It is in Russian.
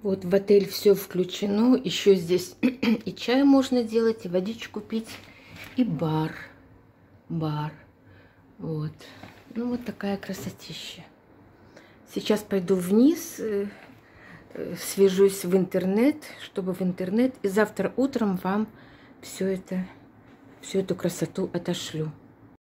Вот в отель все включено. Еще здесь и чай можно делать, и водичку пить, и бар. Бар. Вот. Ну, вот такая красотища. Сейчас пойду вниз, свяжусь в интернет, чтобы в интернет. И завтра утром вам всю эту красоту отошлю.